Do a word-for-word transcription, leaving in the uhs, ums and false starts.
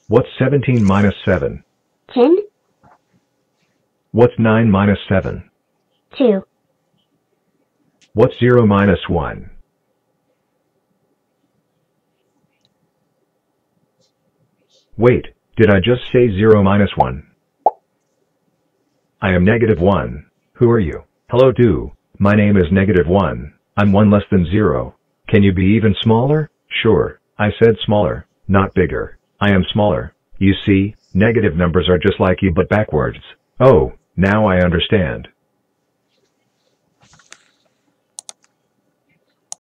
What's seventeen minus seven? ten. What's nine minus seven? two. What's zero minus one? Wait, did I just say zero minus one? I am negative one. Who are you? Hello two. My name is negative one. I'm one less than zero. Can you be even smaller? Sure, I said smaller, not bigger. I am smaller. You see, negative numbers are just like you but backwards. Oh, now I understand.